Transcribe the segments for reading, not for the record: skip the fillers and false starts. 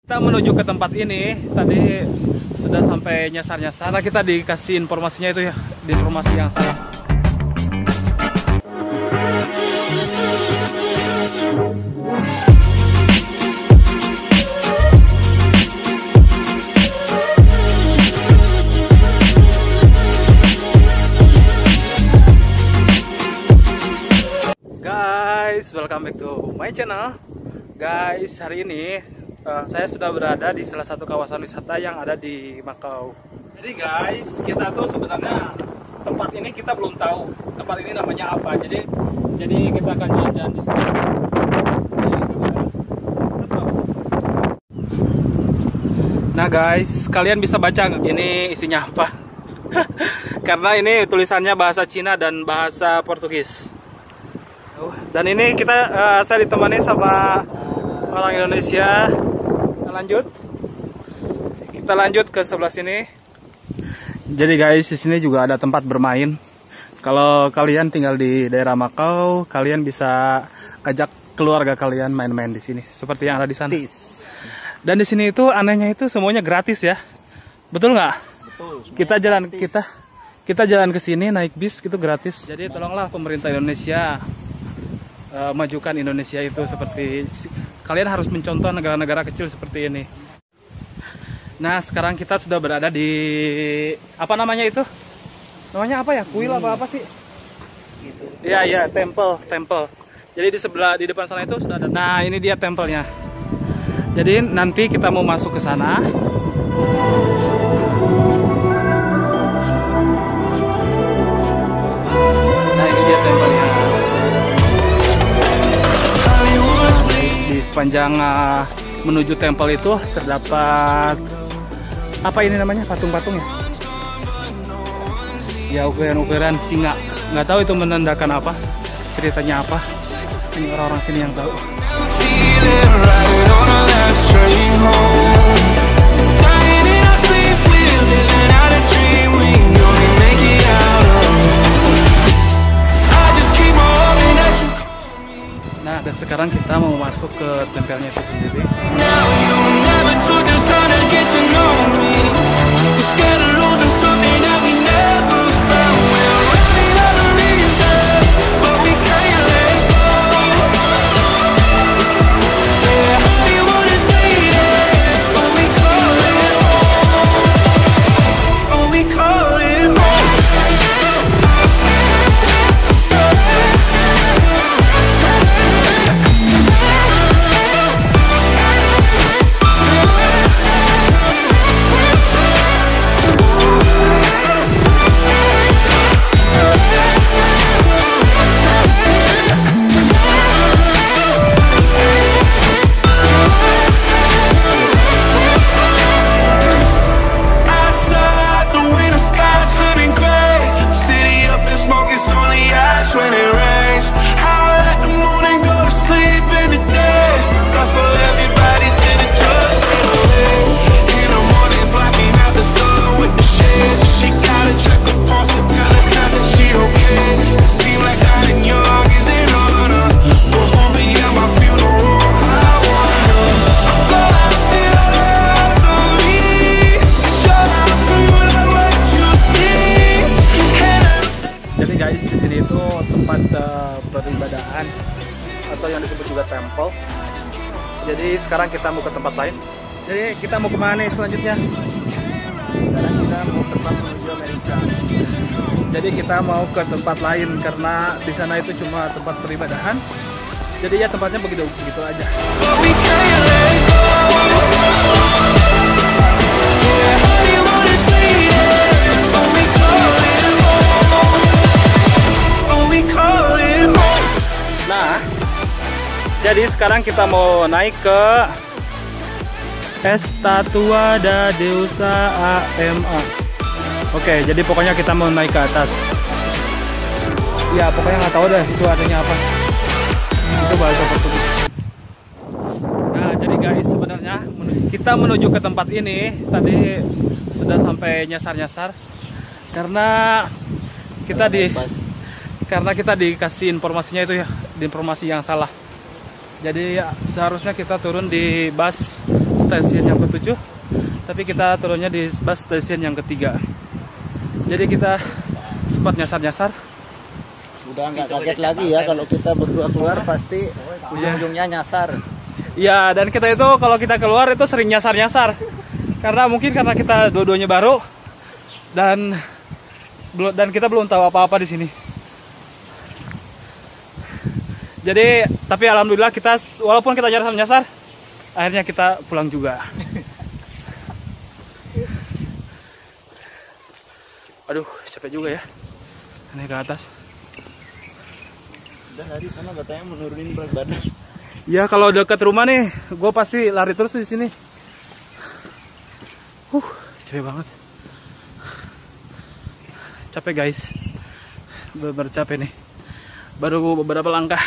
Kita menuju ke tempat ini tadi sudah sampai nyasar-nyasar. Kita dikasih informasinya itu ya, di informasi yang salah. Guys, welcome back to my channel. Guys, hari ini saya sudah berada di salah satu kawasan wisata yang ada di Makau. Jadi guys, kita tuh sebenarnya tempat ini kita belum tahu tempat ini namanya apa. Jadi kita akan jalan-jalan di sini. Nah guys, kalian bisa baca ini isinya apa? Karena ini tulisannya bahasa Cina dan bahasa Portugis. Dan ini saya ditemani sama orang Indonesia. Kita lanjut ke sebelah sini. Jadi guys, di sini juga ada tempat bermain. Kalau kalian tinggal di daerah Makau, kalian bisa ajak keluarga kalian main-main di sini, seperti yang ada di sana. Dan di sini itu anehnya itu semuanya gratis ya, betul nggak? Betul. Kita jalan ke sini naik bis itu gratis. Jadi tolonglah pemerintah Indonesia majukan Indonesia itu seperti kalian harus mencontoh negara-negara kecil seperti ini. Nah sekarang kita sudah berada di apa namanya itu? Namanya apa ya? Kuil apa sih? Gitu. Ya temple. Jadi di depan sana itu sudah ada. Nah ini dia tempelnya. Jadi nanti kita mau masuk ke sana. Nah ini dia tempelnya. Di sepanjang menuju tempel itu terdapat apa ini namanya, patung-patung ya? Ya ukiran-ukiran singa. Nggak tahu itu menandakan apa, ceritanya apa. Ini orang-orang sini yang tahu. Nah, dan sekarang kita mau masuk ke tempelnya itu sendiri. Peribadahan atau yang disebut juga temple. Jadi sekarang kita mau ke tempat lain. Jadi kita mau kemana nih selanjutnya? Sekarang kita mau ke tempat menuju Amerika. Jadi kita mau ke tempat lain karena di sana itu cuma tempat peribadahan. Jadi ya tempatnya begitu aja. Nah, jadi sekarang kita mau naik ke Estatua da Deusa AMA. Oke, jadi pokoknya kita mau naik ke atas. Ya, pokoknya nggak tahu deh itu artinya apa. Itu bahasa Portugis. Nah, jadi guys, sebenarnya kita menuju ke tempat ini tadi sudah sampai nyasar-nyasar karena kita dikasih informasinya itu ya, di informasi yang salah. Jadi ya, seharusnya kita turun di bus stasiun yang ke-7, tapi kita turunnya di bus stasiun yang ke-3. Jadi kita sempat nyasar-nyasar. Udah nggak kaget lagi ya kalau kita berdua keluar pasti ujung-ujungnya nyasar. Iya, dan kita itu kalau kita keluar itu sering nyasar-nyasar. Karena mungkin karena kita dua-duanya baru dan kita belum tahu apa-apa di sini. Jadi, tapi alhamdulillah kita walaupun kita nyasar-nyasar, akhirnya kita pulang juga. Aduh, capek juga ya. Naik ke atas. Udah dari sana katanya menurunin berat badan. Ya kalau dekat rumah nih, gue pasti lari terus di sini. Capek banget. Capek guys. Bener-bener capek nih. Baru beberapa langkah.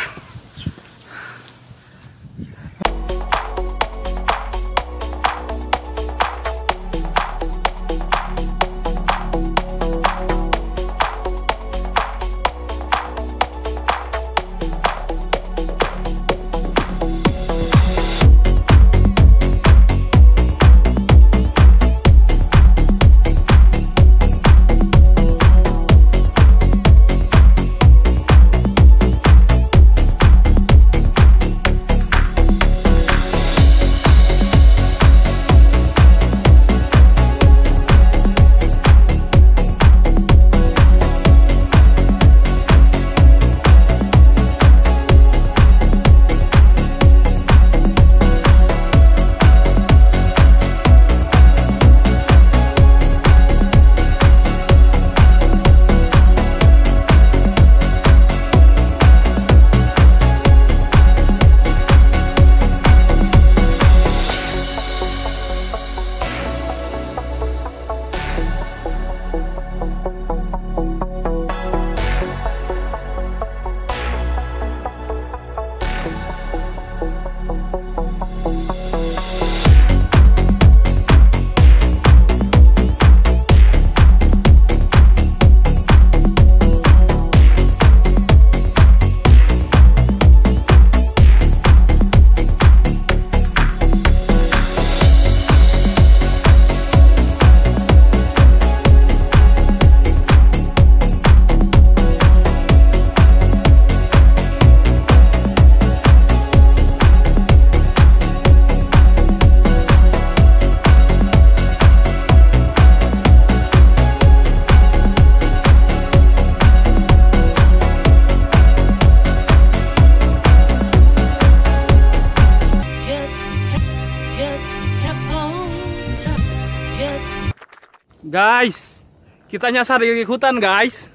Guys, kita nyasar di hutan, guys.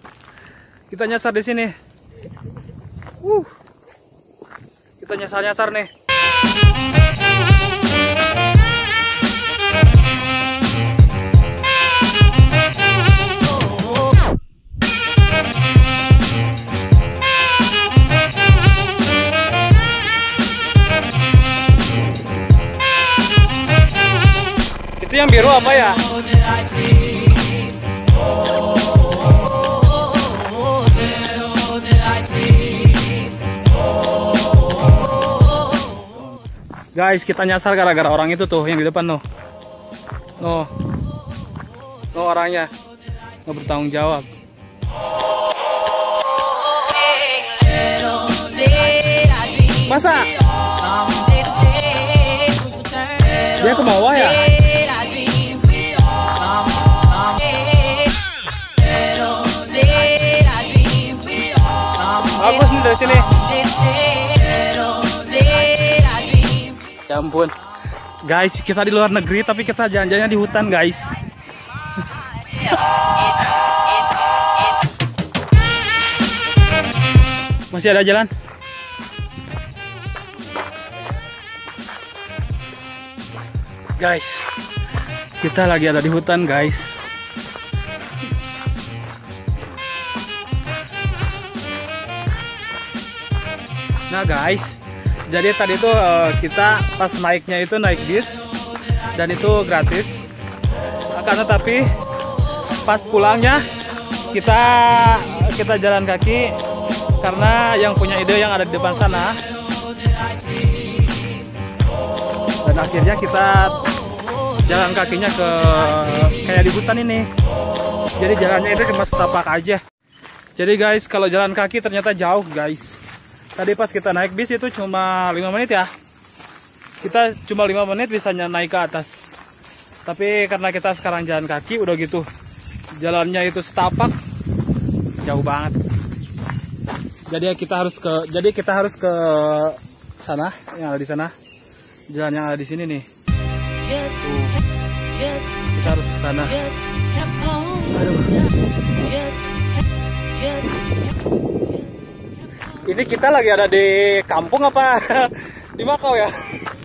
Kita nyasar di sini. Kita nyasar-nyasar nih. Itu yang biru apa ya? Guys, kita nyasar gara-gara orang itu tuh yang di depan tuh. No orangnya nggak bertanggung jawab. Masa? Dia ke bawah ya? Bagus nih dari sini. Ya ampun. Guys, kita di luar negeri tapi kita jalan-jalannya di hutan, guys. Masih ada jalan? Guys, kita lagi ada di hutan, guys. Nah, guys, jadi tadi tuh kita pas naiknya itu naik bis dan itu gratis. Karena tapi pas pulangnya kita jalan kaki karena yang punya ide yang ada di depan sana. Dan akhirnya kita jalan kakinya ke kayak di hutan ini. Jadi jalannya itu cuma setapak aja. Jadi guys, kalau jalan kaki ternyata jauh guys. Tadi pas kita naik bis itu cuma 5 menit ya. Kita cuma 5 menit bisa naik ke atas. Tapi karena kita sekarang jalan kaki udah gitu, jalannya itu setapak, jauh banget. Jadi kita harus ke sana, yang ada di sana. Jalan yang ada di sini nih. Kita harus ke sana. Aduh. Ini kita lagi ada di kampung apa di Makau ya?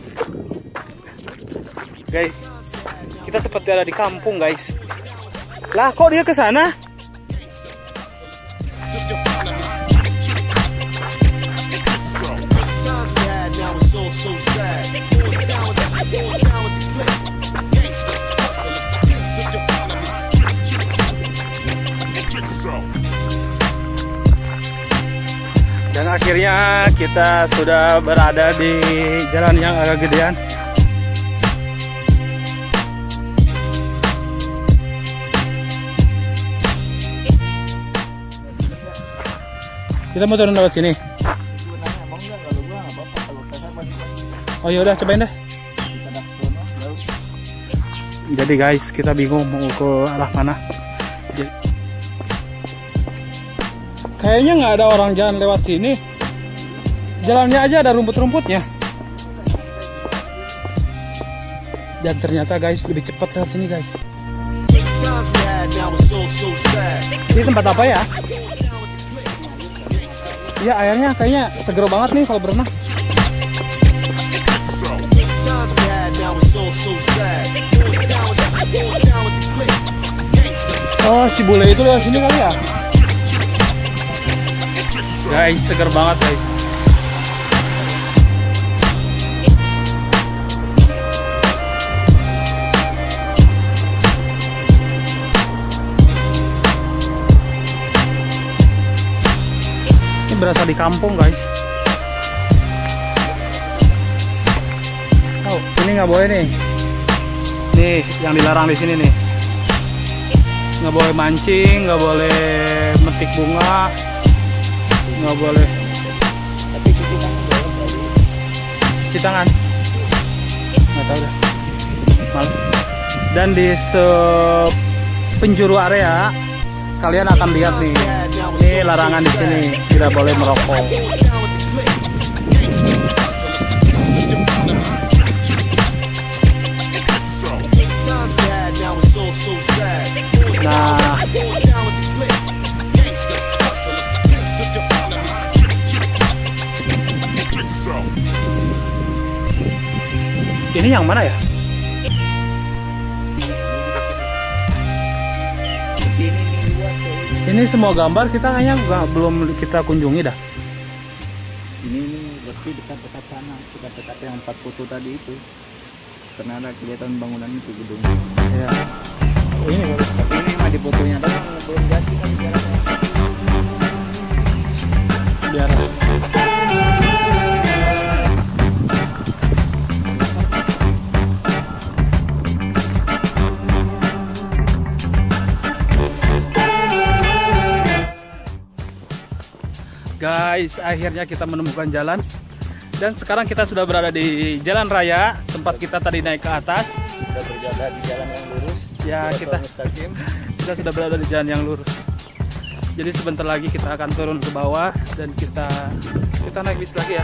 Guys, kita seperti ada di kampung guys. Lah kok dia ke sana? Dan akhirnya kita sudah berada di jalan yang agak gedean. Kita mau turun lewat sini. Oh ya udah, cobain deh. Jadi guys, kita bingung mau ke arah mana. Kayaknya nggak ada orang jalan lewat sini. Jalannya aja ada rumput-rumputnya. Dan ternyata guys lebih cepat lewat sini guys. Ini tempat apa ya? Ya airnya kayaknya seger banget nih kalau berenang. Oh si bule itu lewat sini kali ya? Guys, seger banget guys. Ini berasa di kampung guys. Oh, ini nggak boleh nih. Nih, yang dilarang di sini nih. Nggak boleh mancing, nggak boleh metik bunga. Nggak boleh. Tapi cuci tangan boleh. Cuci tangan? Nggak tahu deh. Males. Dan di penjuru area kalian akan lihat nih, ini larangan di sini, tidak boleh merokok. Nah, ini yang mana ya? Ini semua gambar kita kayaknya belum kita kunjungi dah. Ini berarti dekat-dekat sana, dekat-dekat yang 4 foto tadi itu. Karena ada kelihatan bangunan itu gedung. Ya. Oh, ini baru. Tapi ini mah di fotonya doang, belum jadi kan jalannya. Biar. Guys, akhirnya kita menemukan jalan. Dan sekarang kita sudah berada di jalan raya, tempat kita tadi naik ke atas. Kita berjalan di jalan yang lurus. Ya, kita sudah berada di jalan yang lurus. Jadi sebentar lagi kita akan turun ke bawah dan kita naik bis lagi ya.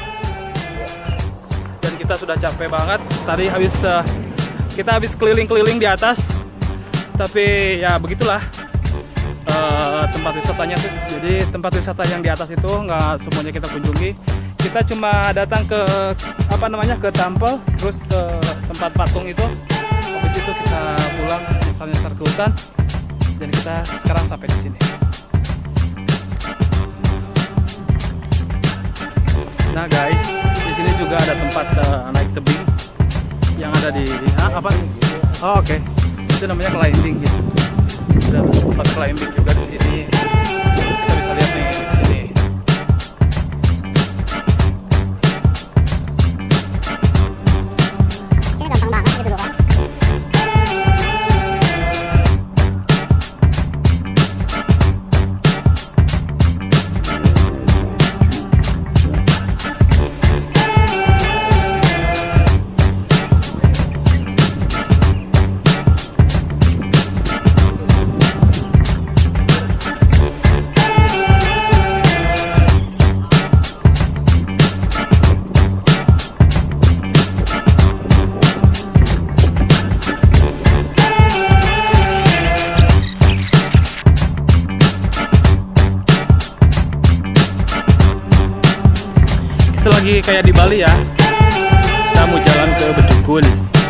Dan kita sudah capek banget. Tadi kita habis keliling-keliling di atas. Tapi ya begitulah. Tempat wisatanya tuh. Jadi tempat wisata yang di atas itu nggak semuanya kita kunjungi. Kita cuma datang ke ke tempel, terus ke tempat patung itu. Habis itu kita pulang nyasar ke hutan. Dan kita sekarang sampai di sini. Nah guys, di sini juga ada tempat naik tebing yang ada di apa? Oh, oke. Itu namanya climbing gitu. Ada tempat climbing juga di sini. Kita bisa lihat nih di sini. seperti kayak di Bali ya. Kita mau jalan ke Bedugul.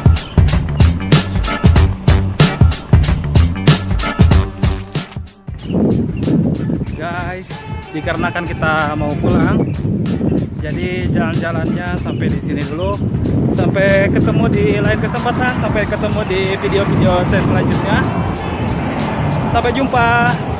Guys, dikarenakan kita mau pulang, jadi jalan-jalannya sampai di sini dulu. Sampai ketemu di lain kesempatan, sampai ketemu di video-video saya selanjutnya. Sampai jumpa.